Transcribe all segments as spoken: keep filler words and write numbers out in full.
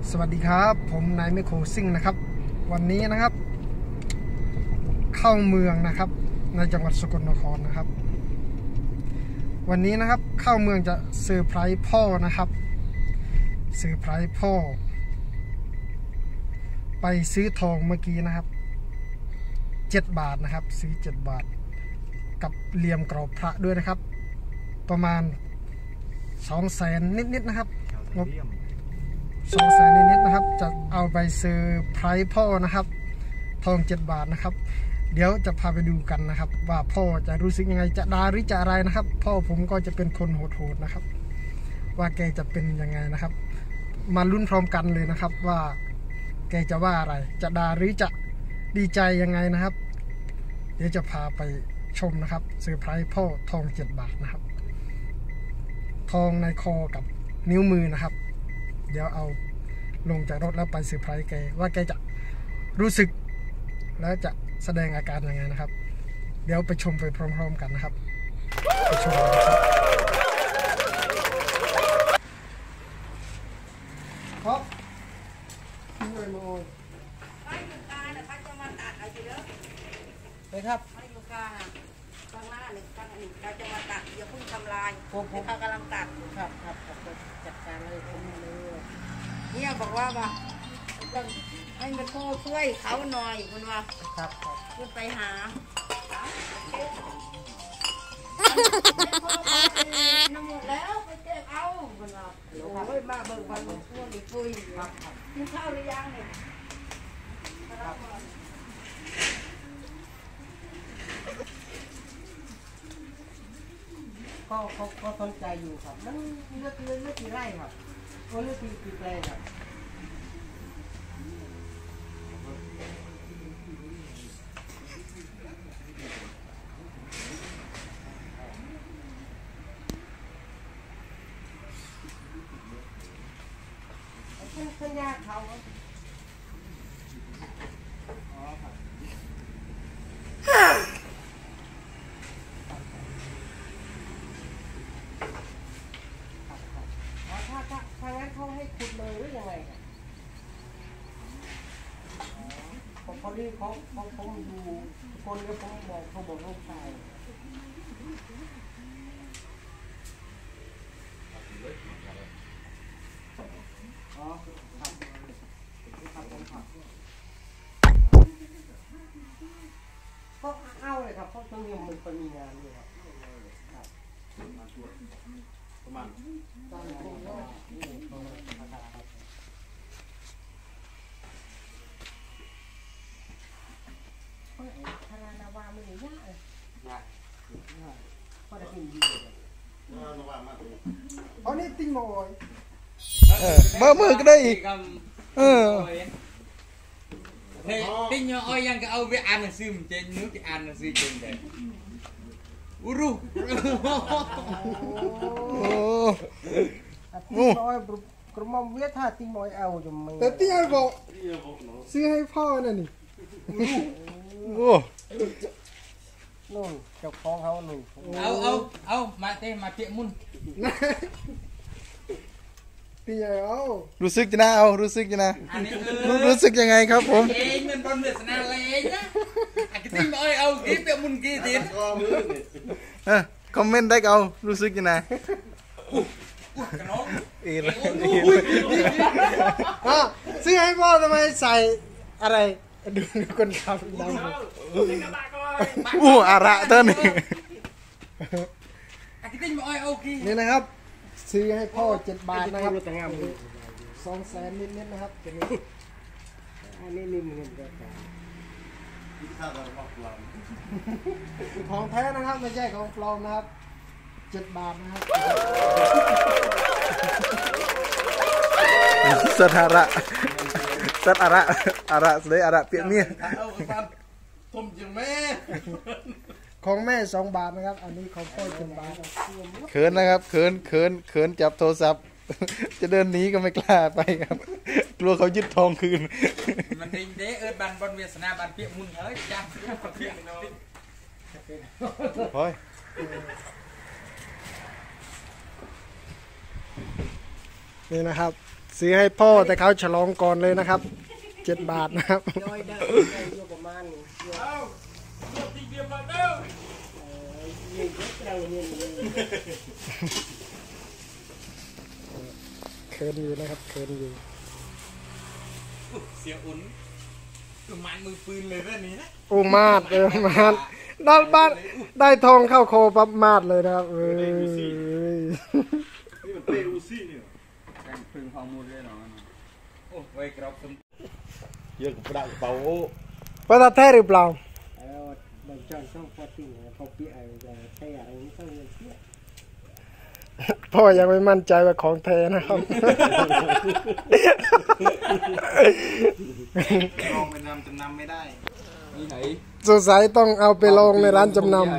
สวัสดีครับผมนายไมโครซิ่งนะครับวันนี้นะครับเข้าเมืองนะครับในจังหวัดสกลนครนะครับวันนี้นะครับเข้าเมืองจะเซอร์ไพรส์พ่อนะครับเซอร์ไพรส์พ่อไปซื้อทองเมื่อกี้นะครับเจ็ดบาทนะครับซื้อเจ็ดบาทกับเหลี่ยมกรอบพระด้วยนะครับประมาณสองแสนนิดๆนะครับงบสองแสนนิดๆนะครับจะเอาไปซื้อไพรส์พ่อนะครับทองเจ็ดบาทนะครับเดี๋ยวจะพาไปดูกันนะครับว่าพ่อจะรู้สึกยังไงจะด่าหรือจะอะไรนะครับพ่อผมก็จะเป็นคนโหดๆนะครับว่าแกจะเป็นยังไงนะครับมาลุ้นพร้อมกันเลยนะครับว่าแกจะว่าอะไรจะด่าหรือจะดีใจยังไงนะครับเดี๋ยวจะพาไปชมนะครับเซอร์ไพรส์พ่อทองเจ็ดบาทนะครับทองในคอกับนิ้วมือนะครับเดี๋ยวเอาลงจากรถแล้วไปเซอร์ไพรส์แกว่าแกจะรู้สึกแล้วจะแสดงอาการยังไงนะครับเดี๋ยวไปชมไปพร้อมๆกันนะครับไปชมกันครับครับนี่เลยโมยไปอยู่กาเนี่ยเขาจะมาตัดอะไรเยอะไปครับไปอยู่กาข้างหน้าหนึ่งข้างหนึ่งเขาจะมาตัดอย่าเพิ่งทำลายผมผมเขากำลังตัดครับครับจัดการเลยผมเลยเนี่ยบอกว่าว่าต้องให้มันโทษช่วยเขาหน่อยคุณว่าครับครับคุณไปหาน้ำหมดแล้วไปเก็บเอาคุณว่าโอ้ยมาเบิกวันพวกนี้ปุ้ยครับกินข้าวหรือยังเนี่ยก็เขาก็สนใจอยู่ครับมันเลือกเลือกเลือกกี่ไร่ครับก็เลือกกี่กี่แปลงครับสัญญาเขาอ๋อครับถ้าถ้าทางนั้นเขาให้ขุดเลยหรือยังไงครับผมพอดีเขาเขาผมดูคนก็ผมบอกเขาบอกลูกชายอ๋อครับครับผมครับก็เอาเลยครับเพราะตรงนี้มันเป็นมีงานอยู่ครับครับประมาณตอนนี้ก็นี่ตรงราคาครับธนาาวามือยากเลยยากพอได้กินดีเลยอ๋อนี่ติ้งโมยเบอร์มือก็ได้อีกเออติ้งโอ้ยยังก็เอาไปอ่านหนังสือมันเจนนึกจะอ่านหนังสือเจนเลยอุรุโอ้โอ้กระหม่อมเวียท่าติ้งโมยเอาจมูกแต่ติ้งไอ้บอกซื้อให้พ่อน่ะนี่โอ้นู่นเจ้าของเขาหนึ่งเอาเอาเอามาเต้มาเตะมุนตีใหญ่เอารู้สึกจะน่าเอารู้สึกจะน่ารู้รู้สึกยังไงครับผมเองมันบอลเดือดนาเลยนะไอ้ที่มาเอากี่เตะมุนกี่ทีเออคอมเมนต์ได้เอารู้สึกจะน่าเอ็นอ๋อซื้อให้พ่อทำไมใส่อะไรดูคนขับดำอู้อาระเต้นนี่นะครับซื้อให้พ่อเจ็ดบาทนะครับสองแสนนิดๆนะครับอันนี้นี่มันเป็นของแท้นะครับไม่ใช่ของปลอมนะครับเจ็ดบาทนะครับสถาระสัตอาระอาระเลยอาระเปียกเมียผมจึงแม่ของแม่สองบาทนะครับอันนี้ของพ่อเจ็ดบาทเขินนะครับเขินเขินเขินจับโทรศัพท์จะเดินหนีก็ไม่กล้าไปครับกลัวเขายึดทองคืนมันดิงเด้เอิร์ดบันบอลเวียสนาบันเปียกมุนเฮ้ยจ้าเปียกเนาะเฮ้ยนี่นะครับซื้อให้พ่อแต่เขาฉลองก่อนเลยนะครับเจ็ดบาทนะครับเคินอยู่นะครับเคินอยู่เสียอุ่นคือมันมือปืนเลยเรื่องนี้นะโอ้มาดเออมาดได้บ้านได้ทองเข้าโคปั๊บมาดเลยนะครับเอ้ยนี่มันเปรูซี่เนี่ยการพึ่งข้อมูลเลยเนาะโอ้ไว้กรอบสมเยอะกับประดับเป่าประดับแท้หรือเปล่าบางจานช่องพอติ้งพอปีไอจะใช้อะไรนี่ต้องเงินเสียพ่อยังไม่มั่นใจว่าของแท้นะครับลองไปนำจำนำไม่ได้นี่ไหนสงสัยต้องเอาไปลงในร้านจำนำ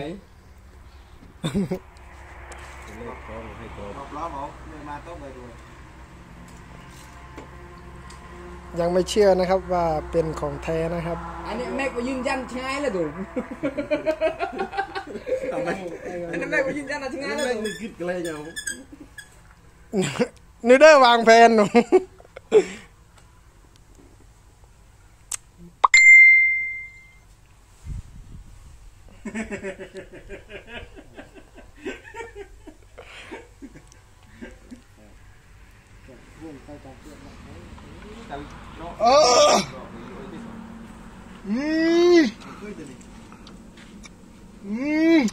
ยังไม่เชื่อนะครับว่าเป็นของแท้นะครับอันนี้แม่ก็ยืนยันใช่เลยดูอันนี้แม่ก็ยืนยันนะใช่เลยนึกคิดอะไรอย่างนึกได้วางแผนหนูเอออืมอืม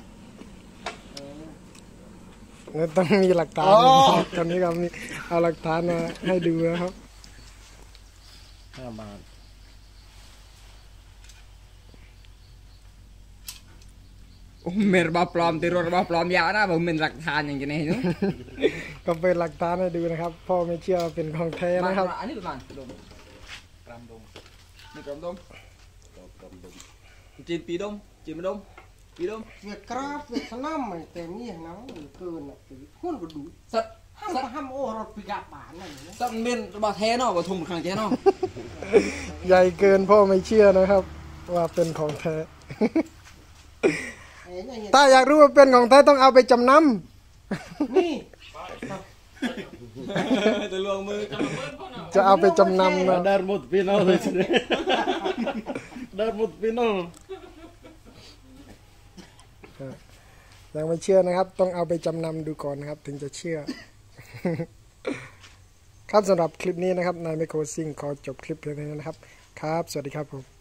ต้องมีหลักฐานตอนนี้ก็มีเอาหลักฐานมาให้ดูนะครับห้าบาทเมรบาปลอมตีรถบาปลอมยาวนะผมเป็นหลักฐานอย่างนี้นู้ก็เป็นหลักฐานให้ดูนะครับพ่อไม่เชื่อเป็นของแท้นะครับอันนี้ประมาณดมกรัมดมนี่กรัมดมกรัมดมจีนปีดมจีนมาดมปีดมเวียกราฟเวียสนามไม่เต็มนี่นะเกินอ่ะหุ้นก็ดูสัตว์ห้ามห้ามโอ้รถปิกาบานนั่นสัตว์เป็นบาแท้เนาะบาทุ่มขังแท้เนาะใหญ่เกินพ่อไม่เชื่อนะครับว่าเป็นของแท้ถ้าอยากรู้ว่าเป็นของแท้ต้องเอาไปจำนำนี่จะลวงมือจะเอาไปจำนำนะดาร์มุดปีนอลเลยดาร์มุดปีนอลยังไม่เชื่อนะครับต้องเอาไปจำนำดูก่อนนะครับถึงจะเชื่อครับสำหรับคลิปนี้นะครับนายไมโครซิงขอจบคลิปเพียงเท่านี้นะครับครับสวัสดีครับผม